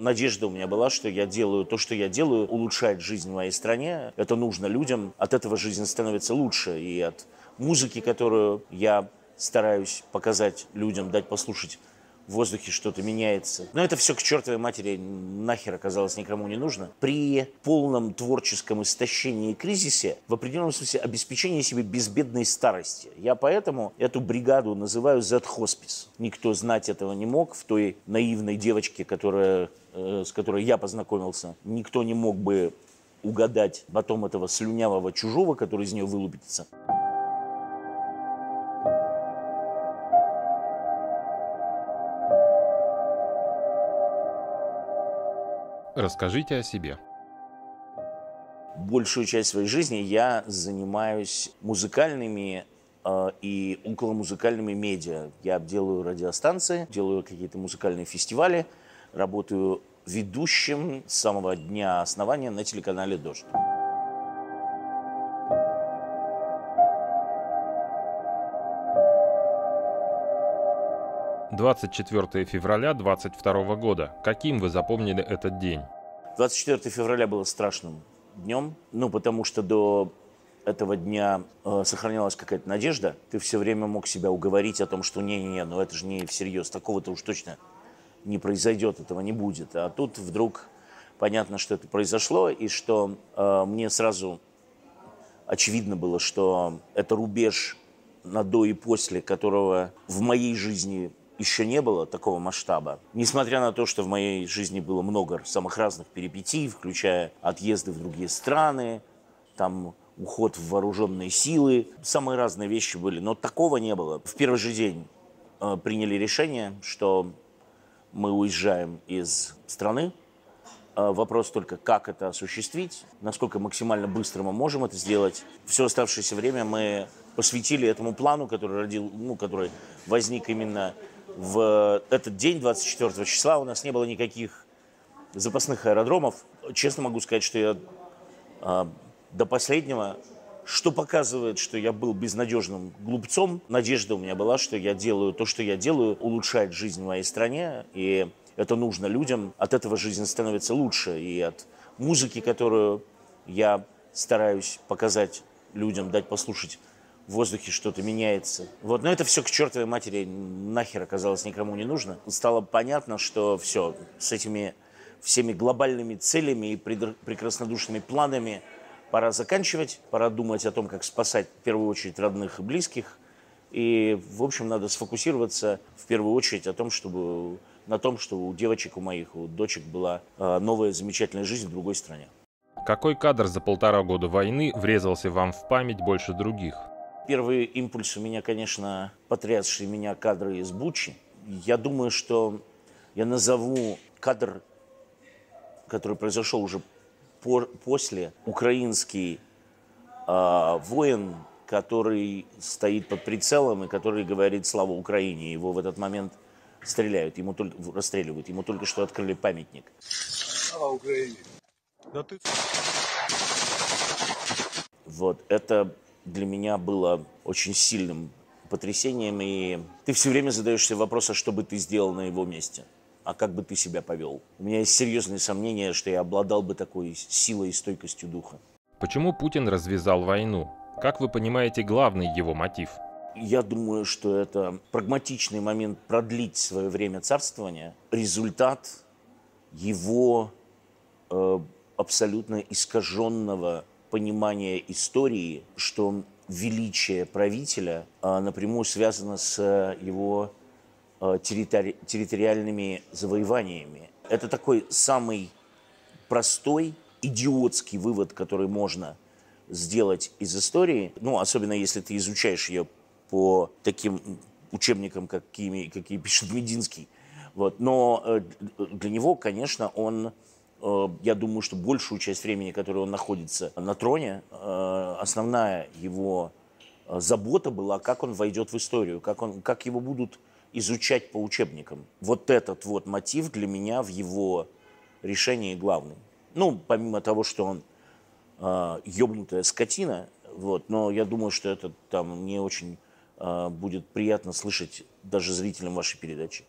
надежда у меня была, что я делаю то, что я делаю, улучшает жизнь в моей стране. Это нужно людям. От этого жизнь становится лучше. И от музыки, которую я стараюсь показать людям, дать послушать, в воздухе что-то меняется. Но это все к чертовой матери нахер оказалось никому не нужно. При полном творческом истощении и кризисе в определенном смысле обеспечение себе безбедной старости. Я поэтому эту бригаду называю Z-хоспис. Никто знать этого не мог. В той наивной девочке, с которой я познакомился, никто не мог бы угадать потом этого слюнявого чужого, который из нее вылупится. Расскажите о себе. Большую часть своей жизни я занимаюсь музыкальными и околомузыкальными медиа. Я делаю радиостанции, делаю какие-то музыкальные фестивали, работаю ведущим с самого дня основания на телеканале «Дождь». 24 февраля 2022 года. Каким вы запомнили этот день? 24 февраля было страшным днем, потому что до этого дня сохранялась какая-то надежда. Ты все время мог себя уговорить о том, что не-не-не, это же не всерьез, такого-то уж точно не произойдет, этого не будет. А тут вдруг понятно, что это произошло, и что мне сразу очевидно было, что это рубеж на до и после, которого в моей жизни еще не было такого масштаба. Несмотря на то, что в моей жизни было много самых разных перипетий, включая отъезды в другие страны, там уход в вооруженные силы, самые разные вещи были, но такого не было. В первый же день приняли решение, что мы уезжаем из страны. Вопрос только, как это осуществить, насколько максимально быстро мы можем это сделать. Все оставшееся время мы посвятили этому плану, который возник именно в этот день, 24 числа. У нас не было никаких запасных аэродромов. Честно могу сказать, что я до последнего, что показывает, что я был безнадежным глупцом. Надежда у меня была, что я делаю то, что я делаю, улучшает жизнь в моей стране, и это нужно людям. От этого жизнь становится лучше. И от музыки, которую я стараюсь показать людям, дать послушать, в воздухе что-то меняется. Но это все к чертовой матери нахер оказалось никому не нужно. Стало понятно, что все, с этими всеми глобальными целями и прекраснодушными планами пора заканчивать, пора думать о том, как спасать в первую очередь родных и близких. И, в общем, надо сфокусироваться в первую очередь на том, что у девочек, у дочек была новая замечательная жизнь в другой стране. Какой кадр за 1,5 года войны врезался вам в память больше других? Первый импульс у меня, конечно, потрясшие меня кадры из Бучи. Я думаю, что я назову кадр, который произошел уже после. Украинский воин, который стоит под прицелом и который говорит «Слава Украине». Его в этот момент расстреливают. Ему только что открыли памятник. Слава Украине. Да ты... Это для меня было очень сильным потрясением. И ты все время задаешься вопросом, что бы ты сделал на его месте. А как бы ты себя повел? У меня есть серьезные сомнения, что я обладал бы такой силой и стойкостью духа. Почему Путин развязал войну? Как вы понимаете главный его мотив? Я думаю, что это прагматичный момент продлить свое время царствования. Результат его абсолютно искаженного понимания истории, что величие правителя напрямую связано с его территориальными завоеваниями. Это такой самый простой, идиотский вывод, который можно сделать из истории, особенно если ты изучаешь ее по таким учебникам, какие пишет Мединский. Но для него, конечно, я думаю, что большую часть времени, которую он находится на троне, основная его забота была, как он войдет в историю, как его будут изучать по учебникам. Этот мотив для меня в его решении главный. Помимо того, что он ёбнутая скотина, но я думаю, что это не очень будет приятно слышать даже зрителям вашей передачи.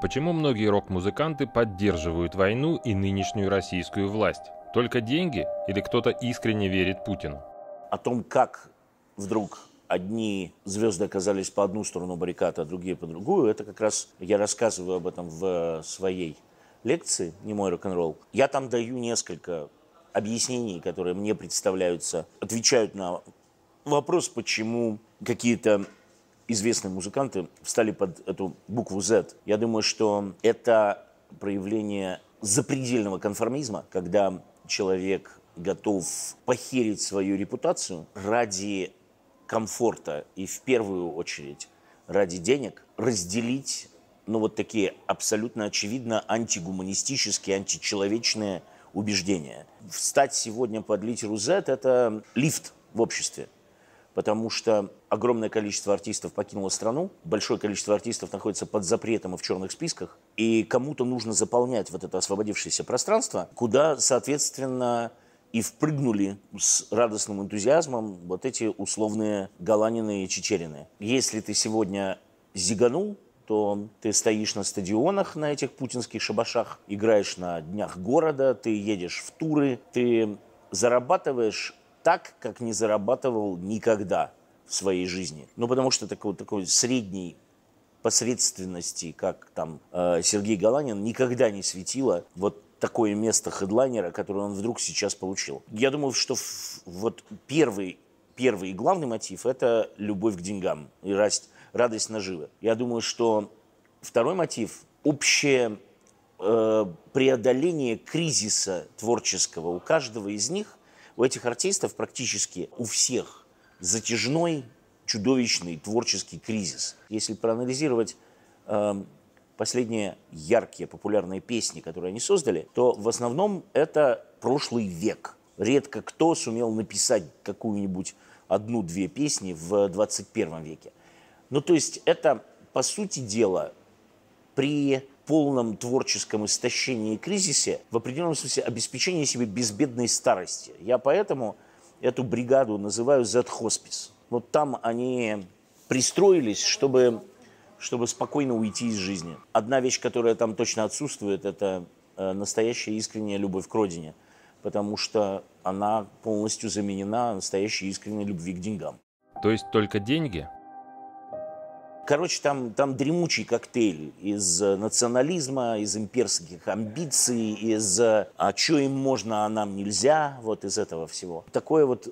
Почему многие рок-музыканты поддерживают войну и нынешнюю российскую власть? Только деньги или кто-то искренне верит Путину? О том, как вдруг одни звезды оказались по одну сторону баррикад, а другие по другую, это как раз я рассказываю об этом в своей лекции «Не мой рок-н-ролл». Я там даю несколько объяснений, которые мне представляются, отвечают на вопрос, почему какие-то известные музыканты встали под эту букву Z. Я думаю, что это проявление запредельного конформизма, когда человек готов похерить свою репутацию ради комфорта и в первую очередь ради денег, разделить вот такие абсолютно очевидно антигуманистические, античеловечные убеждения. Встать сегодня под литеру Z – это лифт в обществе. Потому что огромное количество артистов покинуло страну, большое количество артистов находится под запретом и в черных списках, и кому-то нужно заполнять вот это освободившееся пространство, куда, соответственно, и впрыгнули с радостным энтузиазмом вот эти условные Галанины и Чичерины. Если ты сегодня зиганул, то ты стоишь на стадионах, на этих путинских шабашах, играешь на днях города, ты едешь в туры, ты зарабатываешь так, как не зарабатывал никогда в своей жизни. Потому что такой средней посредственности, как там Сергей Галанин, никогда не светило вот такое место хедлайнера, которое он вдруг сейчас получил. Я думаю, что вот первый и главный мотив – это любовь к деньгам и радость наживы. Я думаю, что второй мотив – общее преодоление кризиса творческого у каждого из них. У этих артистов практически у всех затяжной, чудовищный творческий кризис. Если проанализировать последние яркие популярные песни, которые они создали, то в основном это прошлый век. Редко кто сумел написать какую-нибудь одну-две песни в 21 веке. То есть это, по сути дела, при полном творческом истощении и кризисе, в определенном смысле обеспечение себе безбедной старости. Я поэтому эту бригаду называю Z-хоспис. Вот там они пристроились, чтобы спокойно уйти из жизни. Одна вещь, которая там точно отсутствует, это настоящая искренняя любовь к родине, потому что она полностью заменена настоящей искренней любви к деньгам. То есть только деньги? Короче, там дремучий коктейль из национализма, из имперских амбиций, из «а что им можно, а нам нельзя», вот из этого всего. Такое вот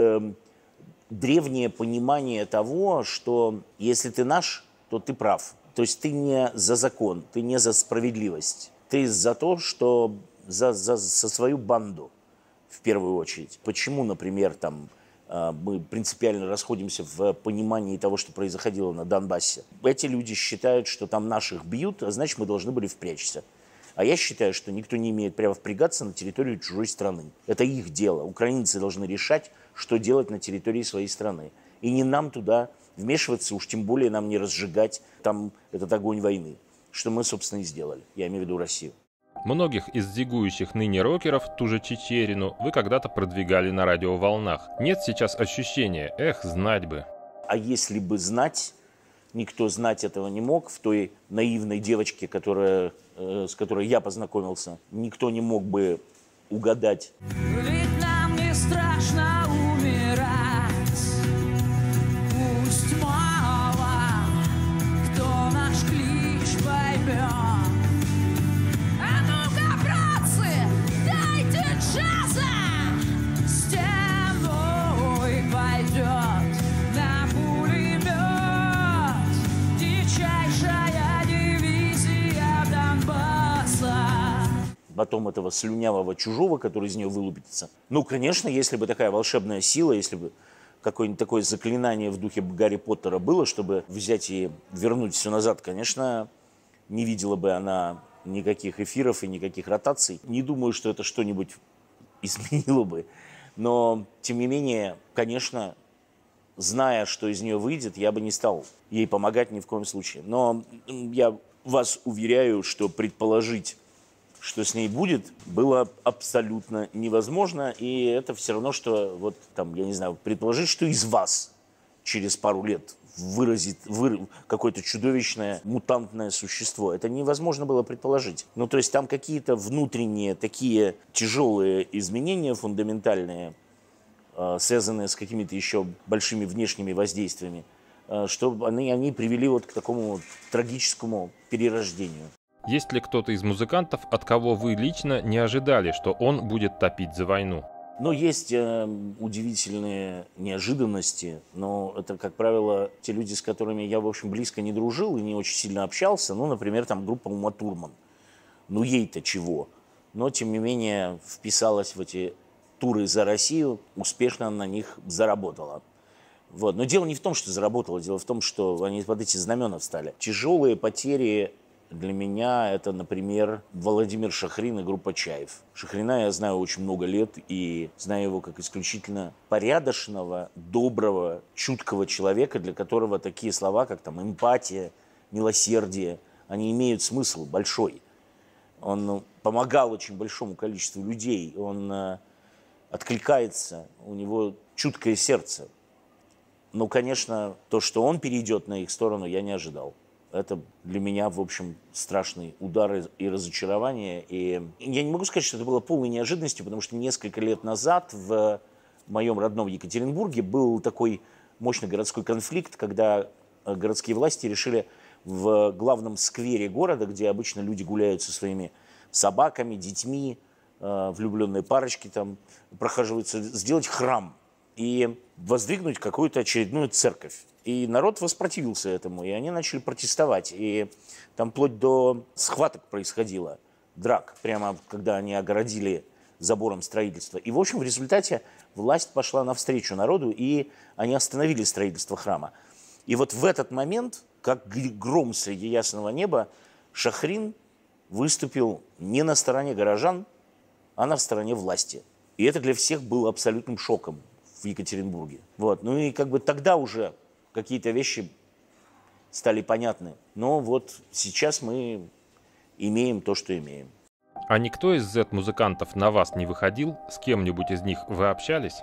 древнее понимание того, что если ты наш, то ты прав. То есть ты не за закон, ты не за справедливость. Ты за то, что за свою банду в первую очередь. Почему, например, мы принципиально расходимся в понимании того, что происходило на Донбассе. Эти люди считают, что там наших бьют, а значит, мы должны были впрячься. А я считаю, что никто не имеет права впрягаться на территорию чужой страны. Это их дело. Украинцы должны решать, что делать на территории своей страны. И не нам туда вмешиваться, уж тем более нам не разжигать там этот огонь войны. Что мы, собственно, и сделали. Я имею в виду Россию. Многих из зигующих ныне рокеров, ту же Чичерину, вы когда-то продвигали на радиоволнах. Нет сейчас ощущения, знать бы. А если бы знать, никто знать этого не мог. В той наивной девочке, с которой я познакомился, никто не мог бы угадать. Ведь нам не страшно умирать. Пусть мало кто наш клич поймет. Потом этого слюнявого чужого, который из нее вылупится. Конечно, если бы такая волшебная сила, если бы какое-нибудь такое заклинание в духе Гарри Поттера было, чтобы взять и вернуть все назад, конечно, не видела бы она никаких эфиров и никаких ротаций. Не думаю, что это что-нибудь изменило бы. Но, тем не менее, конечно, зная, что из нее выйдет, я бы не стал ей помогать ни в коем случае. Но я вас уверяю, что предположить, что с ней будет, было абсолютно невозможно. И это все равно, что, я не знаю, предположить, что из вас через пару лет выразит какое-то чудовищное мутантное существо. Это невозможно было предположить. Ну, то есть там какие-то внутренние такие тяжелые изменения фундаментальные, связанные с какими-то еще большими внешними воздействиями, что они привели вот к такому трагическому перерождению. Есть ли кто-то из музыкантов, от кого вы лично не ожидали, что он будет топить за войну? Но есть удивительные неожиданности, но это, как правило, те люди, с которыми я, в общем, близко не дружил и не очень сильно общался. Ну, например, там группа Ума Турман. Ну, ей-то чего? Но, тем не менее, вписалась в эти туры за Россию, успешно на них заработала. Вот. Но дело не в том, что заработала, дело в том, что они под эти знамена встали. Тяжелые потери для меня это, например, Владимир Шахрин и группа Чайф. Шахрина я знаю очень много лет и знаю его как исключительно порядочного, доброго, чуткого человека, для которого такие слова, как там эмпатия, милосердие, они имеют смысл большой. Он помогал очень большому количеству людей, он откликается, у него чуткое сердце. Но, конечно, то, что он перейдет на их сторону, я не ожидал. Это для меня, в общем, страшный удар и разочарование. И я не могу сказать, что это было полной неожиданностью, потому что несколько лет назад в моем родном Екатеринбурге был такой мощный городской конфликт, когда городские власти решили в главном сквере города, где обычно люди гуляют со своими собаками, детьми, влюбленные парочки там прохаживаются, сделать храм и воздвигнуть какую-то очередную церковь. И народ воспротивился этому, и они начали протестовать. И там вплоть до схваток происходило, драк, прямо когда они огородили забором строительства. И, в общем, в результате власть пошла навстречу народу, и они остановили строительство храма. И вот в этот момент, как гром среди ясного неба, Шахрин выступил не на стороне горожан, а на стороне власти. И это для всех было абсолютным шоком в Екатеринбурге. Вот. Ну и как бы тогда уже какие-то вещи стали понятны. Но вот сейчас мы имеем то, что имеем. А никто из Z-музыкантов на вас не выходил? С кем-нибудь из них вы общались?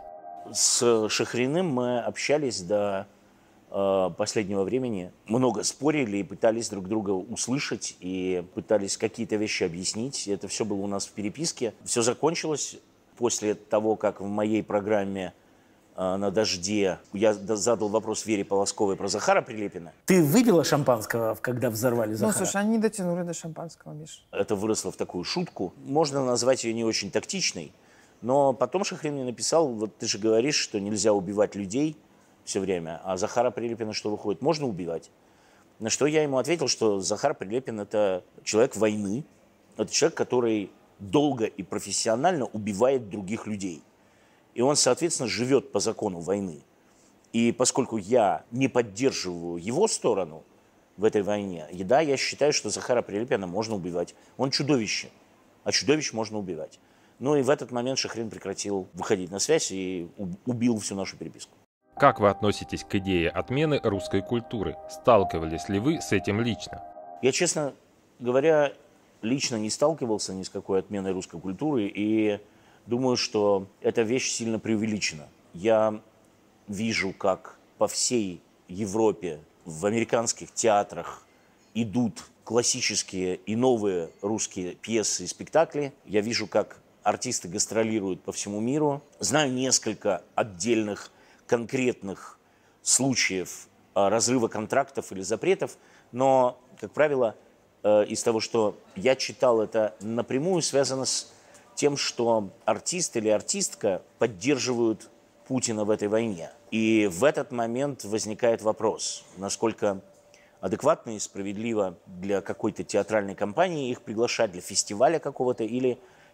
С Шахриным мы общались до последнего времени. Много спорили и пытались друг друга услышать, и пытались какие-то вещи объяснить. Это все было у нас в переписке. Все закончилось после того, как в моей программе «На дожде» я задал вопрос Вере Полосковой про Захара Прилепина. Ты выпила шампанского, когда взорвали Захара? Ну, слушай, они не дотянули до шампанского, Миш. Это выросло в такую шутку. Можно назвать ее не очень тактичной, но потом Шахрин мне написал, вот ты же говоришь, что нельзя убивать людей все время, а Захара Прилепина что выходит? Можно убивать. На что я ему ответил, что Захар Прилепин – это человек войны, это человек, который долго и профессионально убивает других людей. И он, соответственно, живет по закону войны. И поскольку я не поддерживаю его сторону в этой войне, да, я считаю, что Захара Прилепина можно убивать. Он чудовище, а чудовищ можно убивать. Ну и в этот момент Шахрин прекратил выходить на связь и убил всю нашу переписку. Как вы относитесь к идее отмены русской культуры? Сталкивались ли вы с этим лично? Я, честно говоря, лично не сталкивался ни с какой отменой русской культуры и думаю, что эта вещь сильно преувеличена. Я вижу, как по всей Европе в американских театрах идут классические и новые русские пьесы и спектакли. Я вижу, как артисты гастролируют по всему миру. Знаю несколько отдельных конкретных случаев разрыва контрактов или запретов, но, как правило, из того, что я читал, это напрямую связано с тем, что артист или артистка поддерживают Путина в этой войне. И в этот момент возникает вопрос, насколько адекватно и справедливо для какой-то театральной компании их приглашать, для фестиваля какого-то или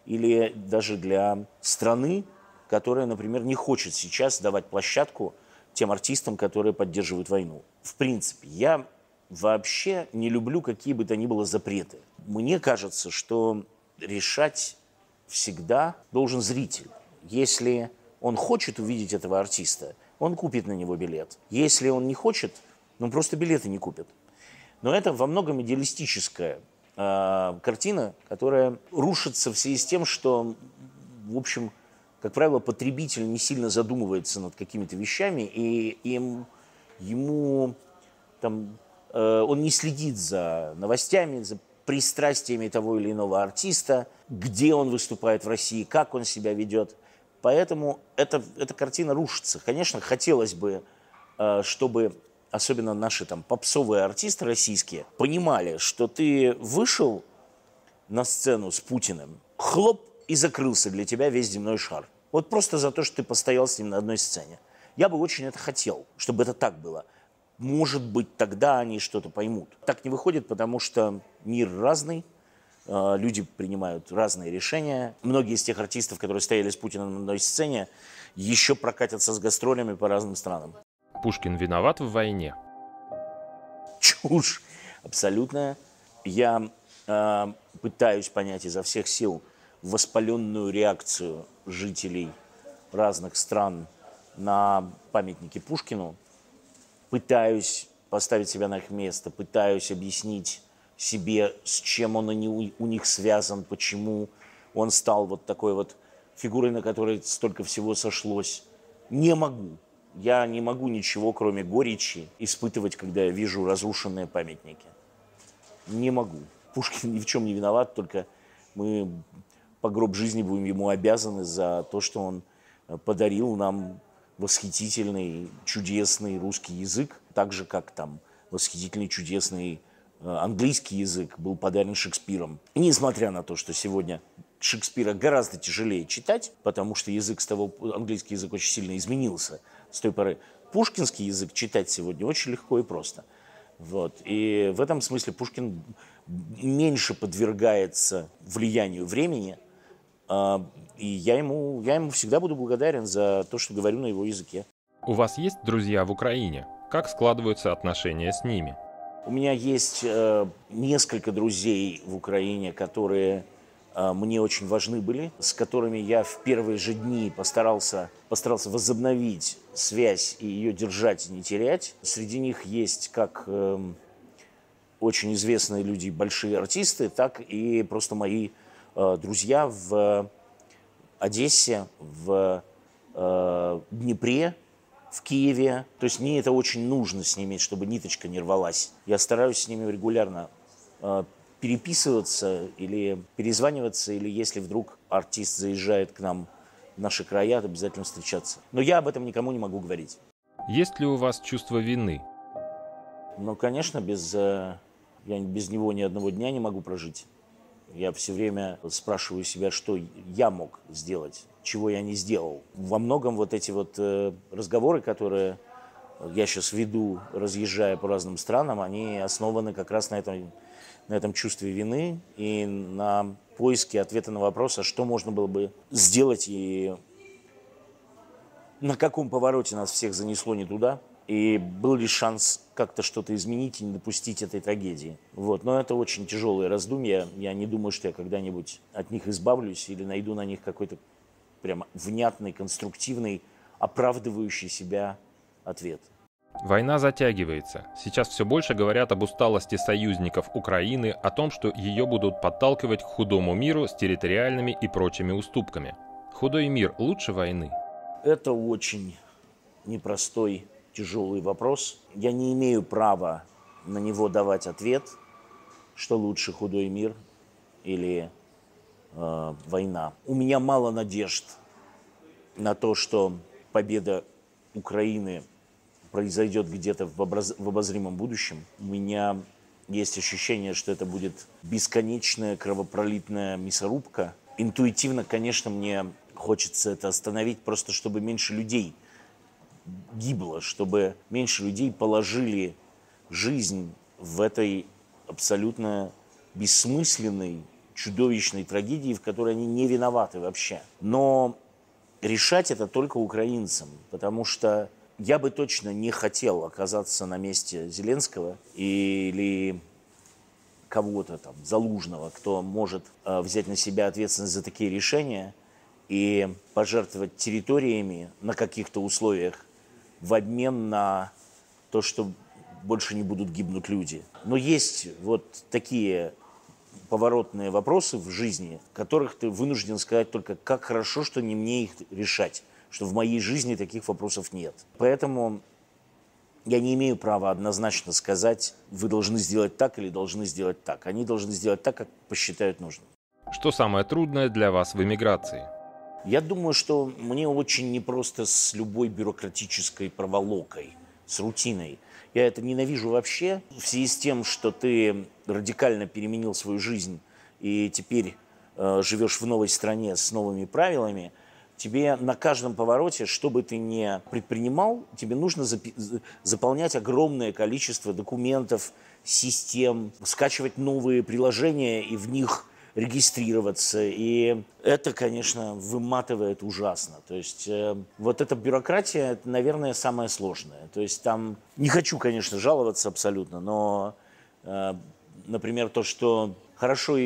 даже для страны, которая, например, не хочет сейчас давать площадку тем артистам, которые поддерживают войну. В принципе, я вообще не люблю какие бы то ни было запреты. Мне кажется, что решать всегда должен зритель. Если он хочет увидеть этого артиста, он купит на него билет. Если он не хочет, он просто билеты не купит. Но это во многом идеалистическая картина, которая рушится в связи с тем, что, в общем, как правило, потребитель не сильно задумывается над какими-то вещами, и им ему там, он не следит за новостями, за пристрастиями того или иного артиста, где он выступает в России, как он себя ведет. Поэтому эта картина рушится. Конечно, хотелось бы, чтобы особенно наши там попсовые артисты российские понимали, что ты вышел на сцену с Путиным, хлоп, и закрылся для тебя весь земной шар. Вот просто за то, что ты постоял с ним на одной сцене. Я бы очень это хотел, чтобы это так было. Может быть, тогда они что-то поймут. Так не выходит, потому что мир разный, люди принимают разные решения. Многие из тех артистов, которые стояли с Путиным на одной сцене, еще прокатятся с гастролями по разным странам. Пушкин виноват в войне? Чушь абсолютная. Я пытаюсь понять изо всех сил воспаленную реакцию жителей разных стран на памятники Пушкину. Пытаюсь поставить себя на их место, пытаюсь объяснить себе, с чем он у них связан, почему он стал вот такой вот фигурой, на которой столько всего сошлось. Не могу. Я не могу ничего, кроме горечи, испытывать, когда я вижу разрушенные памятники. Не могу. Пушкин ни в чем не виноват, только мы по гроб жизни будем ему обязаны за то, что он подарил нам восхитительный, чудесный русский язык, так же, как там восхитительный, чудесный английский язык был подарен Шекспиром. И несмотря на то, что сегодня Шекспира гораздо тяжелее читать, потому что английский язык очень сильно изменился с той поры, пушкинский язык читать сегодня очень легко и просто. Вот. И в этом смысле Пушкин меньше подвергается влиянию времени, и я ему всегда буду благодарен за то, что говорю на его языке. У вас есть друзья в Украине? Как складываются отношения с ними? У меня есть несколько друзей в Украине, которые мне очень важны были, с которыми я в первые же дни постарался возобновить связь и ее держать и не терять. Среди них есть как очень известные люди, большие артисты, так и просто мои друзья в Одессе, в Днепре, в Киеве. То есть мне это очень нужно с ними, чтобы ниточка не рвалась. Я стараюсь с ними регулярно переписываться или перезваниваться, или если вдруг артист заезжает к нам в наши края, то обязательно встречаться. Но я об этом никому не могу говорить. Есть ли у вас чувство вины? Ну, конечно, я без него ни одного дня не могу прожить. Я все время спрашиваю себя, что я мог сделать, чего я не сделал. Во многом вот эти вот разговоры, которые я сейчас веду, разъезжая по разным странам, они основаны как раз на этом чувстве вины и на поиске ответа на вопрос, а что можно было бы сделать и на каком повороте нас всех занесло не туда. И был ли шанс как-то что-то изменить и не допустить этой трагедии. Вот. Но это очень тяжелые раздумья. Я не думаю, что я когда-нибудь от них избавлюсь или найду на них какой-то прямо внятный, конструктивный, оправдывающий себя ответ. Война затягивается. Сейчас все больше говорят об усталости союзников Украины, о том, что ее будут подталкивать к худому миру с территориальными и прочими уступками. Худой мир лучше войны? Это очень непростой, тяжелый вопрос. Я не имею права на него давать ответ, что лучше, худой мир или война. У меня мало надежд на то, что победа Украины произойдет где-то в обозримом будущем. У меня есть ощущение, что это будет бесконечная кровопролитная мясорубка. Интуитивно, конечно, мне хочется это остановить, просто чтобы меньше людей гибло, чтобы меньше людей положили жизнь в этой абсолютно бессмысленной, чудовищной трагедии, в которой они не виноваты вообще. Но решать это только украинцам, потому что я бы точно не хотел оказаться на месте Зеленского или кого-то там, Залужного, кто может взять на себя ответственность за такие решения и пожертвовать территориями на каких-то условиях в обмен на то, что больше не будут гибнуть люди. Но есть вот такие поворотные вопросы в жизни, в которых ты вынужден сказать только, как хорошо, что не мне их решать, что в моей жизни таких вопросов нет. Поэтому Я не имею права однозначно сказать, вы должны сделать так или должны сделать так. Они должны сделать так, как посчитают нужным. Что самое трудное для вас в эмиграции? Я думаю, что мне очень непросто с любой бюрократической проволокой, с рутиной. Я это ненавижу вообще. В связи с тем, что ты радикально переменил свою жизнь и теперь живешь в новой стране с новыми правилами, тебе на каждом повороте, что бы ты ни предпринимал, тебе нужно заполнять огромное количество документов, систем, скачивать новые приложения и в них регистрироваться. И это, конечно, выматывает ужасно. То есть вот эта бюрократия, это, наверное, самое сложное. То есть там, не хочу, конечно, жаловаться абсолютно, но, например, то, что хорошо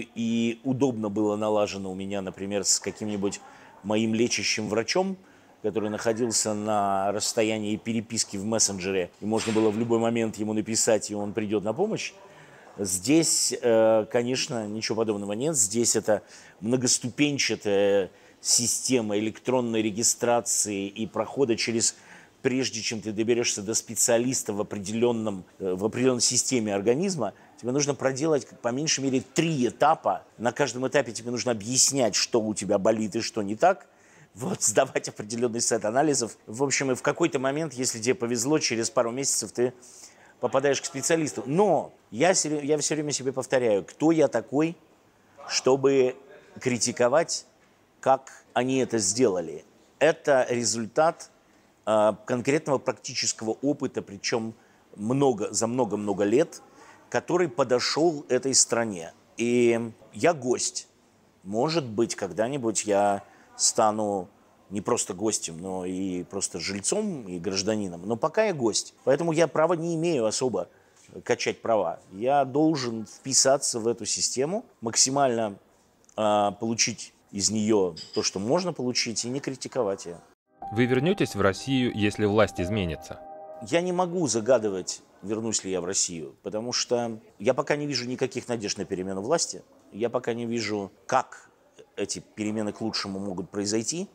и удобно было налажено у меня, например, с каким-нибудь моим лечащим врачом, который находился на расстоянии переписки в мессенджере, и можно было в любой момент ему написать, и он придет на помощь. Здесь, конечно, ничего подобного нет. Здесь это многоступенчатая система электронной регистрации и прохода через, прежде чем ты доберешься до специалиста в определенной системе организма, тебе нужно проделать по меньшей мере 3 этапа. На каждом этапе тебе нужно объяснять, что у тебя болит и что не так. Вот, сдавать определенный сет анализов. В общем, и в какой-то момент, если тебе повезло, через пару месяцев ты попадаешь к специалисту. Но я все время себе повторяю, кто я такой, чтобы критиковать, как они это сделали. Это результат конкретного практического опыта, причем за много-много лет, который подошел этой стране. И я гость. Может быть, когда-нибудь я стану не просто гостем, но и просто жильцом и гражданином. Но пока я гость. Поэтому я права не имею особо качать права. Я должен вписаться в эту систему, максимально получить из нее то, что можно получить, и не критиковать ее. Вы вернетесь в Россию, если власть изменится? Я не могу загадывать, вернусь ли я в Россию, потому что я пока не вижу никаких надежд на перемену власти. Я пока не вижу, как эти перемены к лучшему могут произойти.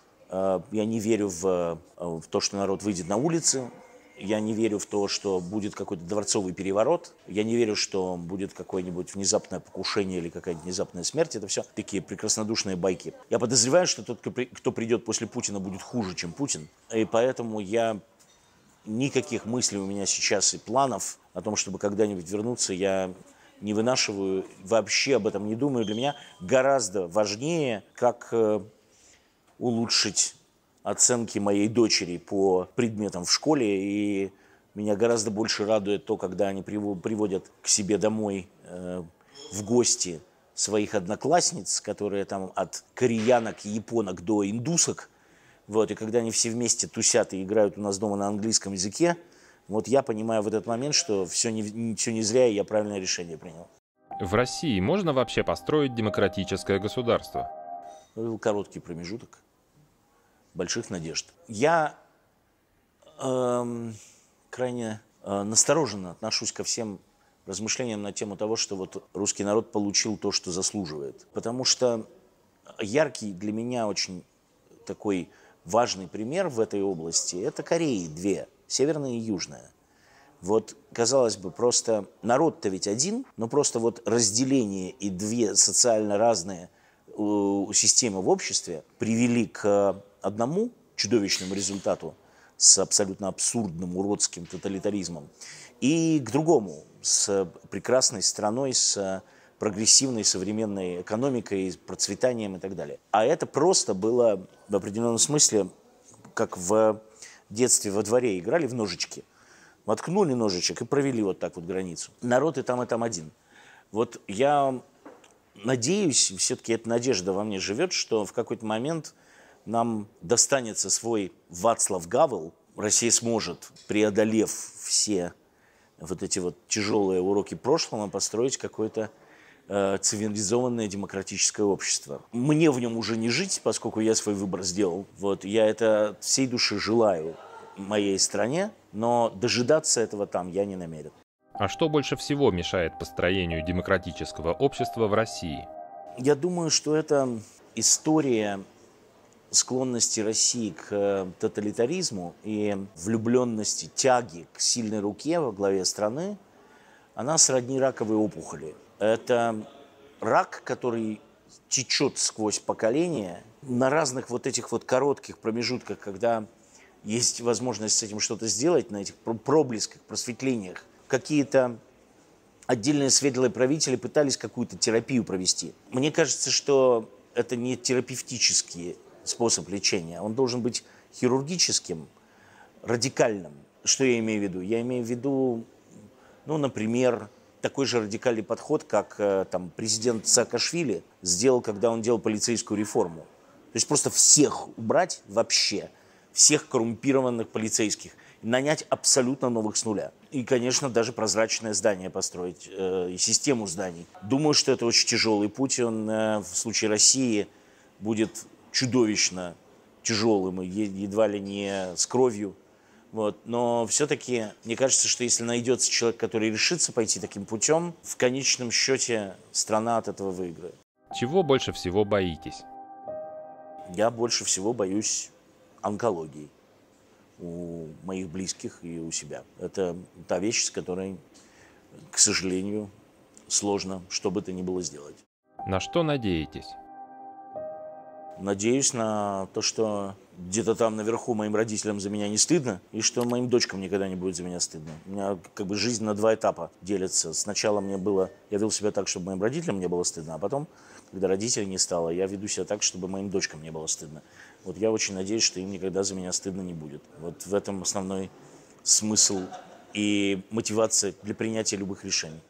Я не верю в то, что народ выйдет на улицы. Я не верю в то, что будет какой-то дворцовый переворот. Я не верю, что будет какое-нибудь внезапное покушение или какая-нибудь внезапная смерть. Это все такие прекраснодушные байки. Я подозреваю, что тот, кто придет после Путина, будет хуже, чем Путин. И поэтому никаких мыслей у меня сейчас и планов о том, чтобы когда-нибудь вернуться, я не вынашиваю. Вообще об этом не думаю. Для меня гораздо важнее, как улучшить оценки моей дочери по предметам в школе, и меня гораздо больше радует то, когда они приводят к себе домой в гости своих одноклассниц, которые там от кореянок, японок до индусок, вот, и когда они все вместе тусят и играют у нас дома на английском языке, вот я понимаю в этот момент, что все не зря, и я правильное решение принял. В России можно вообще построить демократическое государство? Это был короткий промежуток больших надежд. Я крайне настороженно отношусь ко всем размышлениям на тему того, что вот русский народ получил то, что заслуживает. Потому что яркий для меня очень такой важный пример в этой области – это Кореи 2, северная и южная. Вот, казалось бы, просто народ-то ведь один, но просто вот разделение и 2 социально разные системы в обществе привели к одному чудовищному результату с абсолютно абсурдным, уродским тоталитаризмом, и к другому, с прекрасной страной, с прогрессивной современной экономикой, процветанием и так далее. А это просто было в определенном смысле, как в детстве во дворе играли в ножички. Воткнули ножичек и провели вот так вот границу. Народ и там один. Вот я надеюсь, все-таки эта надежда во мне живет, что в какой-то момент нам достанется свой Вацлав Гавел. Россия сможет, преодолев все вот эти вот тяжелые уроки прошлого, построить какое-то цивилизованное демократическое общество. Мне в нем уже не жить, поскольку я свой выбор сделал. Вот, я это от всей души желаю моей стране, но дожидаться этого там я не намерен. А что больше всего мешает построению демократического общества в России? Я думаю, что это история склонности России к тоталитаризму и влюбленности, тяги к сильной руке во главе страны, она сродни раковой опухоли. Это рак, который течет сквозь поколения на разных вот этих вот коротких промежутках, когда есть возможность с этим что-то сделать, на этих проблесках, просветлениях. Какие-то отдельные светлые правители пытались какую-то терапию провести. Мне кажется, что это не терапевтический способ лечения. Он должен быть хирургическим, радикальным. Что я имею в виду? Я имею в виду, ну, например, такой же радикальный подход, как там, президент Саакашвили сделал, когда он делал полицейскую реформу. То есть просто всех убрать вообще, всех коррумпированных полицейских, нанять абсолютно новых с нуля. И, конечно, даже прозрачное здание построить, и систему зданий. Думаю, что это очень тяжелый путь. Он в случае России будет чудовищно тяжелым, и едва ли не с кровью. Вот. Но все-таки, мне кажется, что если найдется человек, который решится пойти таким путем, в конечном счете страна от этого выиграет. Чего больше всего боитесь? Я больше всего боюсь онкологии у моих близких и у себя. Это та вещь, с которой, к сожалению, сложно что бы то ни было сделать. На что надеетесь? Надеюсь на то, что где-то там наверху моим родителям за меня не стыдно, и что моим дочкам никогда не будет за меня стыдно. У меня как бы жизнь на два этапа делится. Сначала я вел себя так, чтобы моим родителям не было стыдно, а потом, когда родителей не стало, я веду себя так, чтобы моим дочкам не было стыдно. Вот я очень надеюсь, что им никогда за меня стыдно не будет. Вот в этом основной смысл и мотивация для принятия любых решений.